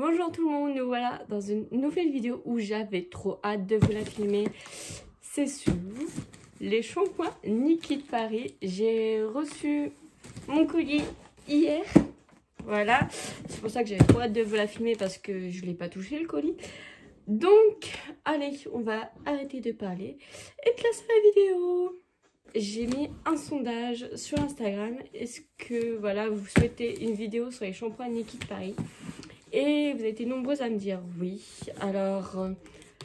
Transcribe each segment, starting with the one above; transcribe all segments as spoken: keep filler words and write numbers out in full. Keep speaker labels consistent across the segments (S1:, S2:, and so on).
S1: Bonjour tout le monde, nous voilà dans une nouvelle vidéo où j'avais trop hâte de vous la filmer. C'est sur les shampoings Nikki de Paris. J'ai reçu mon colis hier. Voilà, c'est pour ça que j'avais trop hâte de vous la filmer parce que je ne l'ai pas touché le colis. Donc, allez, on va arrêter de parler et placer la vidéo. J'ai mis un sondage sur Instagram. Est-ce que voilà, vous souhaitez une vidéo sur les shampoings Nikki de Paris? Et vous avez été nombreuses à me dire oui. Alors, euh,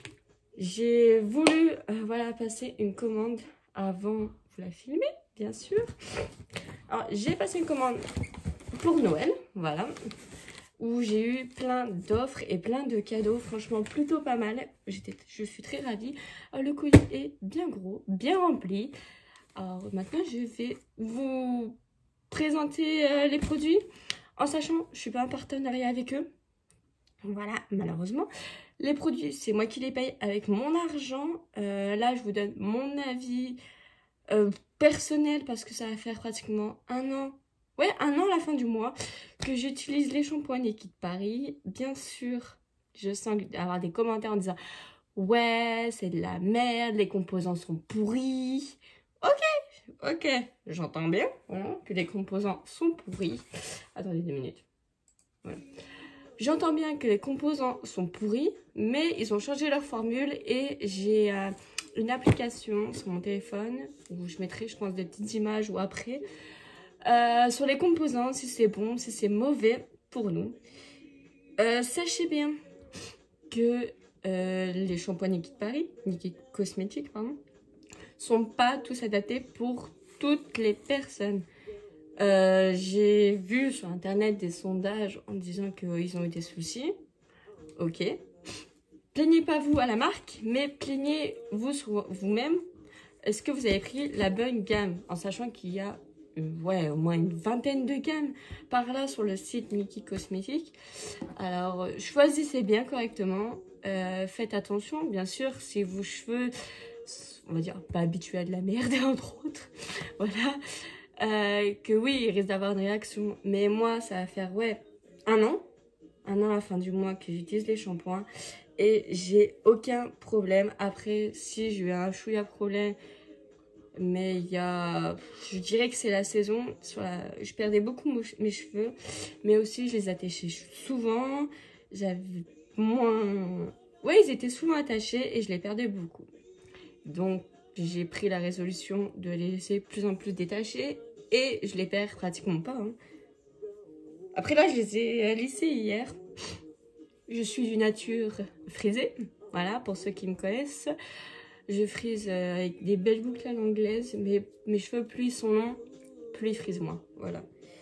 S1: j'ai voulu euh, voilà, passer une commande avant de vous la filmer, bien sûr. Alors, j'ai passé une commande pour Noël, voilà, où j'ai eu plein d'offres et plein de cadeaux. Franchement, plutôt pas mal. J'étais, je suis très ravie. Alors, le colis est bien gros, bien rempli. Alors, maintenant, je vais vous présenter euh, les produits. En sachant, je ne suis pas en partenariat avec eux. Voilà, malheureusement. Les produits, c'est moi qui les paye avec mon argent. Euh, là, je vous donne mon avis euh, personnel parce que ça va faire pratiquement un an. Ouais, un an à la fin du mois que j'utilise les shampoings Nikki de Paris. Bien sûr, je sens avoir des commentaires en disant « Ouais, c'est de la merde, les composants sont pourris. » Ok, ok, j'entends bien voilà, que les composants sont pourris. Attendez deux minutes. Voilà. J'entends bien que les composants sont pourris, mais ils ont changé leur formule et j'ai euh, une application sur mon téléphone où je mettrai, je pense, des petites images ou après euh, sur les composants, si c'est bon, si c'est mauvais pour nous. Euh, sachez bien que euh, les shampoings Nikki de Paris, Nikki Cosmétiques, pardon, sont pas tous adaptés pour toutes les personnes. Euh, j'ai vu sur internet des sondages en disant qu'ils ont eu des soucis. Ok. Plaignez pas vous à la marque, mais plaignez-vous sur vous-même. Est-ce que vous avez pris la bonne gamme? En sachant qu'il y a euh, ouais, au moins une vingtaine de gammes par là sur le site Nikki Cosmétiques. Alors, choisissez bien correctement. Euh, faites attention, bien sûr, si vos cheveux, on va dire, pas habitués à de la merde, entre autres. Voilà. Euh, que oui, il risque d'avoir une réaction. Mais moi, ça va faire, ouais, un an. Un an à la fin du mois que j'utilise les shampoings. Et j'ai aucun problème. Après, si j'ai eu un chouïa problème, mais il y a... Je dirais que c'est la saison. Sur la, je perdais beaucoup mes cheveux. Mais aussi, je les attachais souvent. J'avais moins... Ouais, ils étaient souvent attachés et je les perdais beaucoup. Donc, j'ai pris la résolution de les laisser de plus en plus détachés. Et je les perds pratiquement pas. Hein. Après là, je les ai lissés hier. Je suis d'une nature frisée. Voilà, pour ceux qui me connaissent. Je frise avec des belles boucles à l'anglaise. Mais mes cheveux, plus ils sont longs, plus ils frisent moins. Voilà.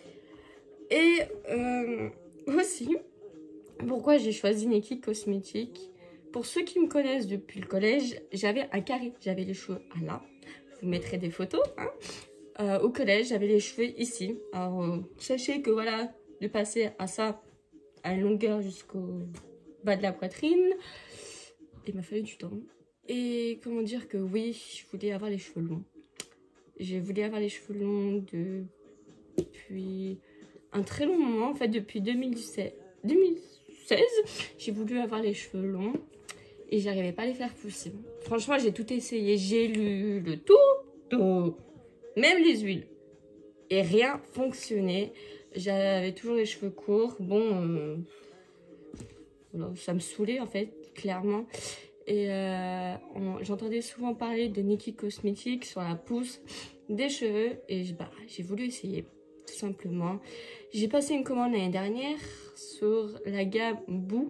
S1: Et euh, aussi, pourquoi j'ai choisi Nikki Cosmétiques? Pour ceux qui me connaissent depuis le collège, j'avais un carré. J'avais les cheveux à là. Je vous mettrai des photos, hein. Euh, au collège, j'avais les cheveux ici. Alors, euh, sachez que voilà, de passer à ça, à une longueur jusqu'au bas de la poitrine, il m'a fallu du temps. Et comment dire que oui, je voulais avoir les cheveux longs. J'ai voulu avoir les cheveux longs de... depuis un très long moment, en fait, depuis deux mille dix-sept, deux mille seize, j'ai voulu avoir les cheveux longs et j'arrivais pas à les faire pousser. Franchement, j'ai tout essayé, j'ai lu le tout, tout. Même les huiles. Et rien fonctionnait. J'avais toujours les cheveux courts. Bon, euh, voilà, ça me saoulait en fait, clairement. Et euh, j'entendais souvent parler de Nikki Cosmétiques sur la pousse des cheveux. Et bah, j'ai voulu essayer, tout simplement. J'ai passé une commande l'année dernière sur la gamme Boo.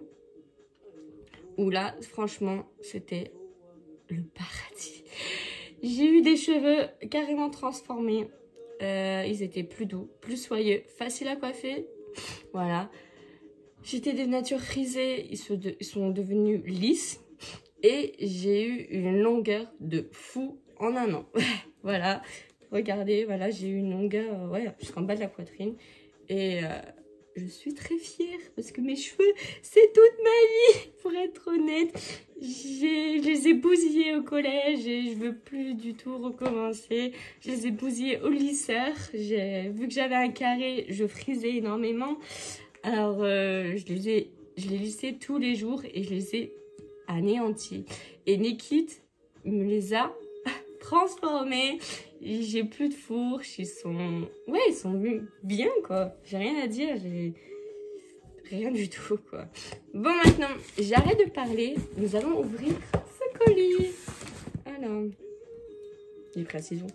S1: Où là, franchement, c'était le paradis. J'ai eu des cheveux carrément transformés. Euh, ils étaient plus doux, plus soyeux, faciles à coiffer. Voilà. J'étais de nature frisée. Ils sont, de, ils sont devenus lisses. Et j'ai eu une longueur de fou en un an. Voilà. Regardez, voilà, j'ai eu une longueur ouais, jusqu'en bas de la poitrine. Et euh, je suis très fière parce que mes cheveux, c'est toute ma vie, pour être honnête. Je les ai bousillés au collège et je veux plus du tout recommencer. Je les ai bousillés au lisseur. Vu que j'avais un carré, je frisais énormément. Alors, euh, je les ai je les lissais tous les jours et je les ai anéantis. Et Nikit me les a transformés. J'ai plus de fourches, ils sont... Ouais, ils sont bien, quoi. J'ai rien à dire, j'ai... Rien du tout, quoi. Bon, maintenant, j'arrête de parler. Nous allons ouvrir ce colis. Alors... J'ai pris la ciseau.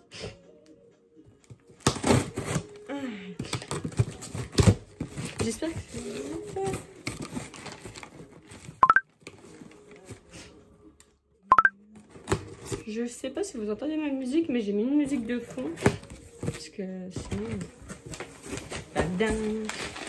S1: J'espère que c'est... Je sais pas si vous entendez ma musique, mais j'ai mis une musique de fond. Parce que sinon... Badin.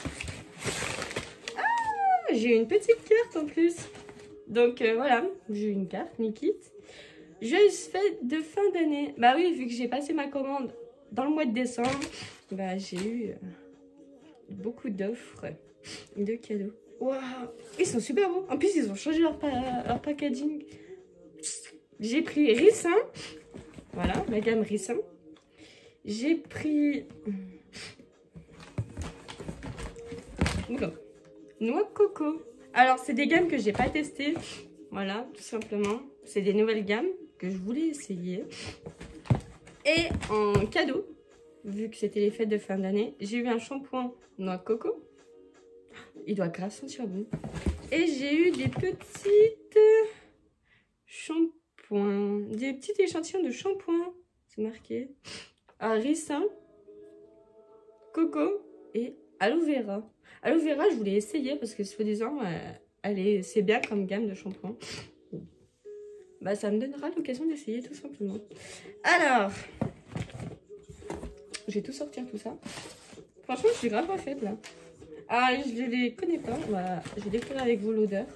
S1: Ah, j'ai une petite carte en plus. Donc euh, voilà, j'ai une carte, Nikit. Joyeuse fête de fin d'année. Bah oui, vu que j'ai passé ma commande dans le mois de décembre, bah j'ai eu euh, beaucoup d'offres de cadeaux. Waouh, ils sont super beaux. En plus, ils ont changé leur, pa leur packaging. J'ai pris Ricin. Voilà, la gamme Ricin. J'ai pris... Oula. Noix de coco. Alors, c'est des gammes que j'ai pas testées. Voilà, tout simplement. C'est des nouvelles gammes que je voulais essayer. Et en cadeau, vu que c'était les fêtes de fin d'année, j'ai eu un shampoing noix de coco. Il doit grave sentir bon. Et j'ai eu des petites shampoings. Des petits échantillons de shampoing. C'est marqué. Un ricin, coco et aloe vera. Aloe vera, je voulais essayer parce que soi-disant, euh, c'est bien comme gamme de shampoing. Bah, ça me donnera l'occasion d'essayer tout simplement. Alors, je vais tout sortir tout ça. Franchement, je suis grave pas faite là. Ah, je ne les connais pas. Voilà, je vais découvrir avec vous l'odeur.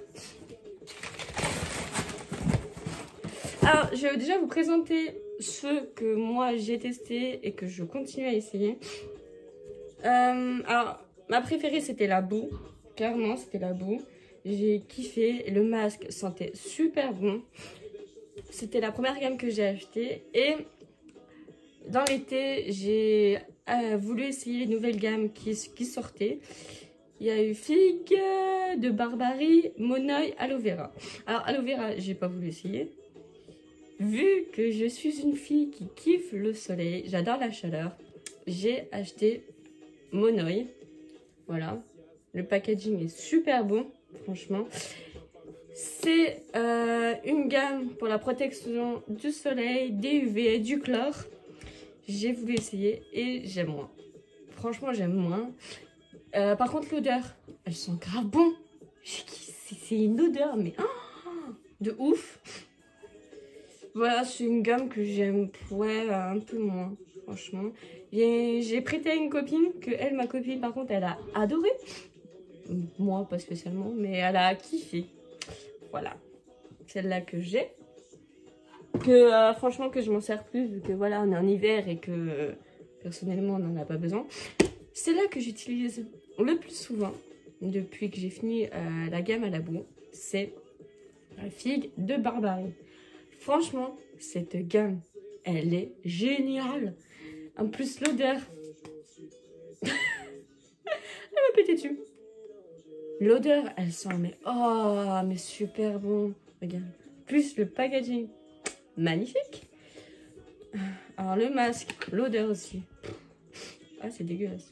S1: Alors, je vais déjà vous présenter ceux que moi j'ai testés et que je continue à essayer. Euh, alors, ma préférée c'était la boue. Clairement, c'était la boue. J'ai kiffé. Le masque sentait super bon. C'était la première gamme que j'ai achetée. Et dans l'été, j'ai euh, voulu essayer les nouvelles gammes qui, qui sortaient. Il y a eu Figue, de Barbarie, Monoï, Aloe Vera. Alors, Aloe Vera, j'ai pas voulu essayer. Vu que je suis une fille qui kiffe le soleil, j'adore la chaleur, j'ai acheté Monoï. Voilà. Le packaging est super bon, franchement. C'est euh, une gamme pour la protection du soleil, des U V, du chlore. J'ai voulu essayer et j'aime moins. Franchement, j'aime moins. Euh, par contre, l'odeur, elles sont grave bon. C'est une odeur, mais oh, de ouf. Voilà, c'est une gamme que j'aime, ouais, un peu moins, franchement. J'ai prêté à une copine, que elle, ma copine, par contre, elle a adoré. Moi, pas spécialement, mais elle a kiffé. Voilà, celle-là que j'ai. Que, euh, franchement, que je m'en sers plus, vu que, voilà, on est en hiver et que, euh, personnellement, on n'en a pas besoin. C'est là que j'utilise le plus souvent, depuis que j'ai fini euh, la gamme à la boue. C'est la Figue de Barbarie. Franchement, cette gamme, elle est géniale. En plus, l'odeur. Elle m'a pété dessus. L'odeur, elle sent, mais oh, mais super bon. Regarde. Plus le packaging. Magnifique. Alors, le masque, l'odeur aussi. Ah, c'est dégueulasse.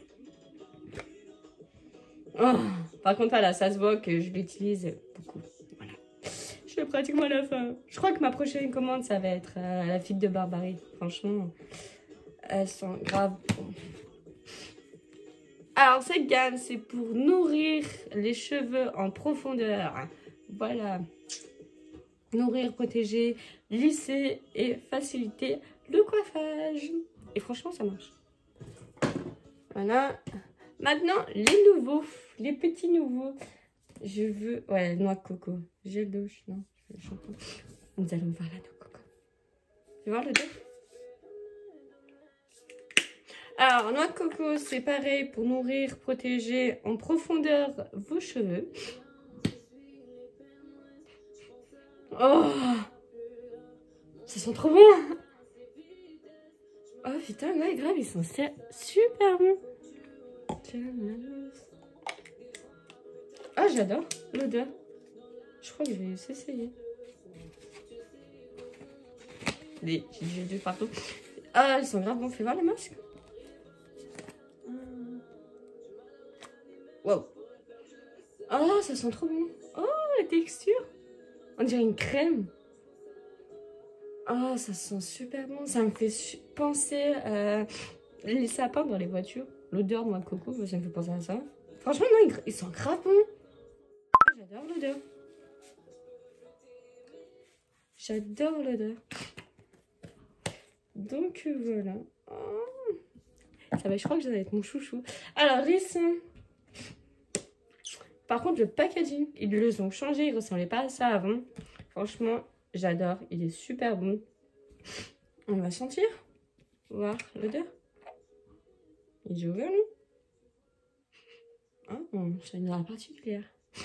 S1: Oh, par contre, voilà, ça se voit que je l'utilise beaucoup. Voilà. Je suis pratiquement à la fin. Je crois que ma prochaine commande, ça va être euh, la Figue de Barbarie. Franchement, elles sont graves. Alors, cette gamme, c'est pour nourrir les cheveux en profondeur. Voilà. Nourrir, protéger, lisser et faciliter le coiffage. Et franchement, ça marche. Voilà. Maintenant, les nouveaux, les petits nouveaux. Je veux... Ouais, noix de coco. Gel douche, non. Nous allons voir la noix de coco. Tu veux voir le dos? Alors, noix de coco, c'est pareil pour nourrir, protéger en profondeur vos cheveux. Oh, ça sent trop bon. Oh putain, ouais, grave, ils sont super bons. Ah, j'adore l'odeur. Je crois que je vais essayer. Des j'ai du partout. Ah, ils sont grave bons. Fais voir les masques. Wow. Oh, ça sent trop bon. Oh, la texture. On dirait une crème. Oh, ça sent super bon. Ça me fait penser euh, les sapins dans les voitures. L'odeur de noix de coco, ça me fait penser à ça. Franchement, non, ils, ils sont grave bons. J'adore l'odeur. J'adore l'odeur. Donc euh, voilà. Oh. Ça va, je crois que ça va être mon chouchou. Alors, ricin. Par contre, le packaging, ils le ont changé. Il ressemblait pas à ça avant. Franchement, j'adore. Il est super bon. On va sentir. Voir l'odeur. Il est ouvert, lui. Ah, c'est une odeur particulière.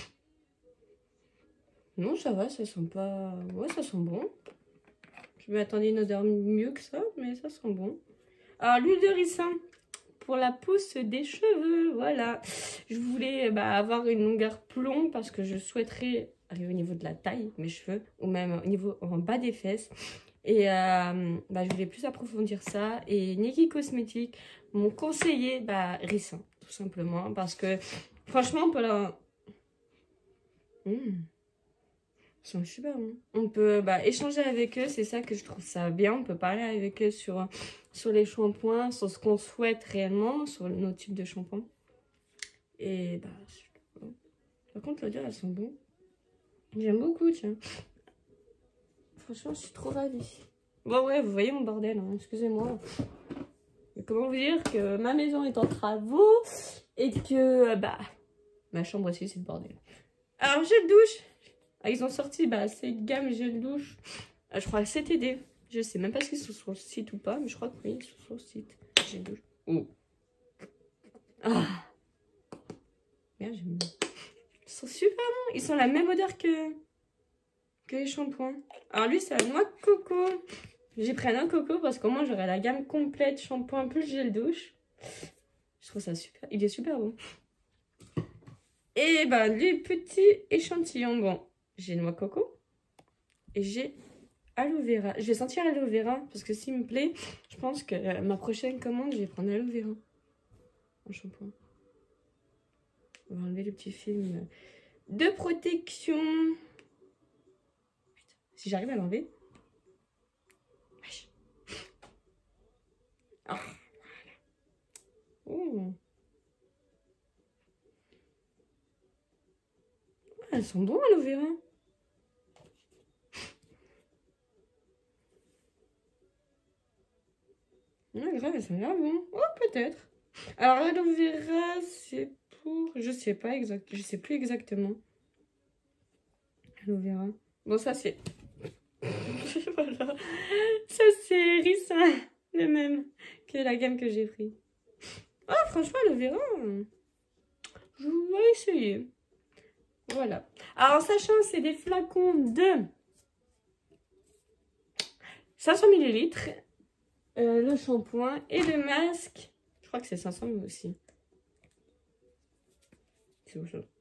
S1: Non, ça va, ça sent pas... Ouais, ça sent bon. Je m'attendais à une odeur mieux que ça, mais ça sent bon. Alors, l'huile de ricin pour la pousse des cheveux, voilà. Je voulais bah, avoir une longueur plus longue parce que je souhaiterais arriver au niveau de la taille, mes cheveux, ou même au niveau en bas des fesses. Et euh, bah, je voulais plus approfondir ça. Et Nikki Cosmetics m'ont conseillé bah, ricin, tout simplement. Parce que, franchement, on peut la... Mmh. Ils sont super bons. On peut bah, échanger avec eux, c'est ça que je trouve ça bien. On peut parler avec eux sur, sur les shampoings, sur ce qu'on souhaite réellement, sur nos types de shampoings. Et bah, bon. Par contre, l'odeur, elles sont bonnes. J'aime beaucoup, tiens. Franchement, je suis trop ravie. Bon, ouais, vous voyez mon bordel, hein, excusez-moi. Comment vous dire que ma maison est en travaux et que, bah, ma chambre aussi, c'est le bordel. Alors, gel douche. Ah, ils ont sorti bah, cette gamme gel douche. Ah, je crois que C T D. Je sais même pas s'ils sont sur le site ou pas, mais je crois que oui, ils sont sur le site. Gel douche. Oh. Ah. Merde, j'aime bien. Ils sont super bons. Ils sont la même odeur que, que les shampoings. Alors lui, c'est la noix de coco. J'ai pris un noix de coco parce qu'au moins j'aurai la gamme complète shampoing plus gel douche. Je trouve ça super. Il est super bon. Et bah, les petits échantillons. Bon. J'ai noix coco et j'ai aloe vera. Je vais sentir aloe vera parce que s'il me plaît, je pense que euh, ma prochaine commande, je vais prendre aloe vera en shampoing. On va enlever le petit film de protection. Putain, si j'arrive à l'enlever. Oh, voilà. Oh. Elles sont bonnes, aloe vera. Ah, grave, elles sont grave bon. Oh, peut-être. Alors, l'aloe vera, c'est pour... Je sais pas exact... Je sais plus exactement. Aloe vera. Bon, ça, c'est... Voilà. Ça, c'est ricin. Le même que la gamme que j'ai pris. Ah, oh, franchement, aloe vera... Je vais essayer. Voilà. Alors, sachant que c'est des flacons de cinq cents millilitres. Euh, le shampoing et le masque. Je crois que c'est cinq cents aussi. C'est autre chose.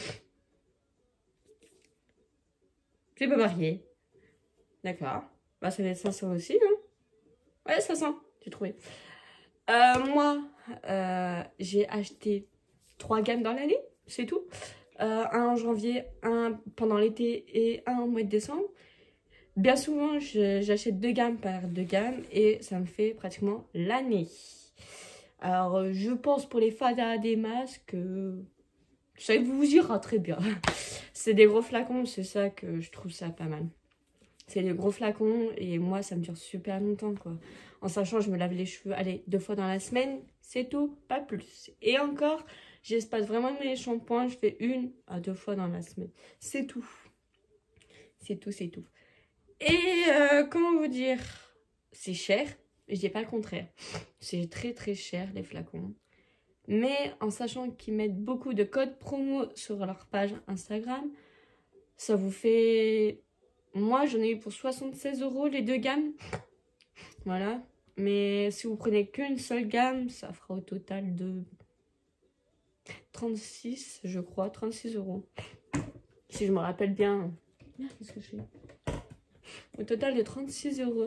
S1: C'est pas marié. D'accord. Bah, ça va être cinq cents aussi, hein. Ouais, cinq cents, j'ai trouvé. Euh, moi, euh, j'ai acheté trois gammes dans l'année, c'est tout. Euh, un en janvier, un pendant l'été et un au mois de décembre. Bien souvent, j'achète deux gammes par deux gammes et ça me fait pratiquement l'année. Alors, je pense pour les fadas des masques, euh, ça vous ira très bien. C'est des gros flacons, c'est ça que je trouve ça pas mal. C'est des gros flacons et moi, ça me dure super longtemps, quoi. En sachant, je me lave les cheveux, allez, deux fois dans la semaine, c'est tout, pas plus. Et encore, j'espace vraiment mes shampoings, je fais une à deux fois dans la semaine. C'est tout. C'est tout, c'est tout. Et euh, comment vous dire, c'est cher, je dis pas le contraire. C'est très très cher les flacons. Mais en sachant qu'ils mettent beaucoup de codes promo sur leur page Instagram, ça vous fait... Moi j'en ai eu pour soixante-seize euros les deux gammes. Voilà. Mais si vous prenez qu'une seule gamme, ça fera au total de trente-six, je crois, trente-six euros. Si je me rappelle bien. Merde, qu'est-ce que je fais? Au total de trente-six euros.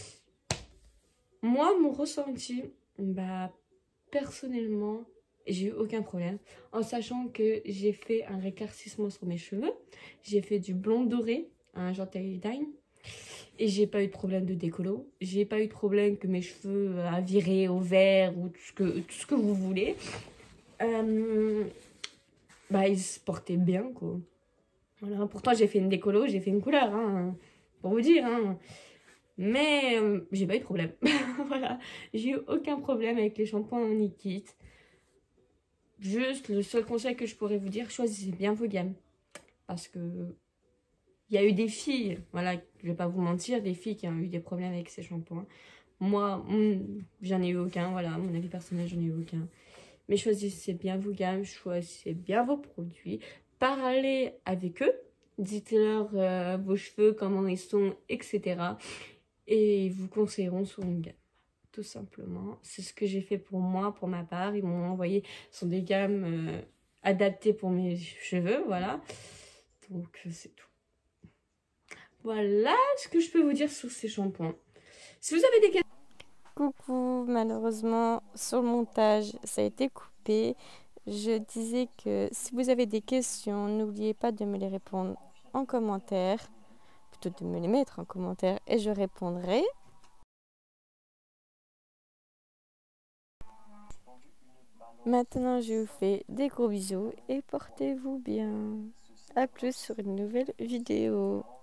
S1: Moi, mon ressenti, bah, personnellement, j'ai eu aucun problème. En sachant que j'ai fait un réclaircissement sur mes cheveux. J'ai fait du blond doré, un genre tie dye. Et j'ai pas eu de problème de décollo. J'ai pas eu de problème que mes cheveux a viré au vert ou tout ce que, tout ce que vous voulez. Euh, bah, ils se portaient bien, quoi. Voilà. Pourtant, j'ai fait une décollo, j'ai fait une couleur, hein, pour vous dire. Hein. Mais euh, j'ai pas eu de problème. Voilà. J'ai eu aucun problème avec les shampoings en liquide. Juste, le seul conseil que je pourrais vous dire, choisissez bien vos gammes. Parce que il y a eu des filles, voilà, je vais pas vous mentir, des filles qui ont eu des problèmes avec ces shampoings. Moi, mm, j'en ai eu aucun, voilà, mon avis personnel, j'en ai eu aucun. Mais choisissez bien vos gammes, choisissez bien vos produits. Parlez avec eux, dites-leur euh, vos cheveux, comment ils sont, et cetera. Et ils vous conseilleront sur une gamme. Tout simplement. C'est ce que j'ai fait pour moi, pour ma part. Ils m'ont envoyé sur des gammes euh, adaptées pour mes cheveux, voilà. Donc, c'est tout. Voilà ce que je peux vous dire sur ces shampoings. Si vous avez des questions...
S2: Coucou, malheureusement, sur le montage, ça a été coupé. Je disais que si vous avez des questions, n'oubliez pas de me les répondre en commentaire. Plutôt de me les mettre en commentaire et je répondrai. Maintenant, je vous fais des gros bisous et portez-vous bien. A plus sur une nouvelle vidéo.